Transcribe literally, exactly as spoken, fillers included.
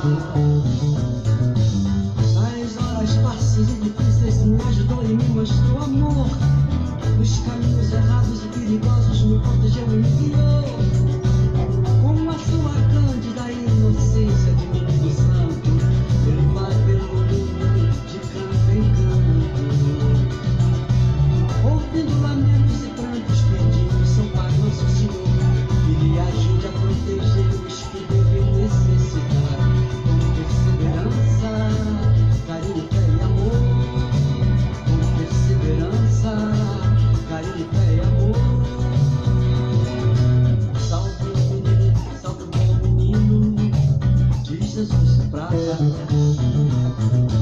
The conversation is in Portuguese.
Nas horas fáceis e difíceis me ajudou e me mostrou amor. Nos caminhos errados e perigosos me protegeu e me guiou. Com a sua cândida inocência de menino santo, ele vai pelo mundo de canto em canto, ouvindo lamentos e prantos, pedindo seu Pai Nosso Senhor que lhe ajude a proteger os que devem necessitar, com perseverança, carinho, fé e amor. Com perseverança, carinho, fé e amor. Salve o menino, salve o bom menino de Jesus pra cá.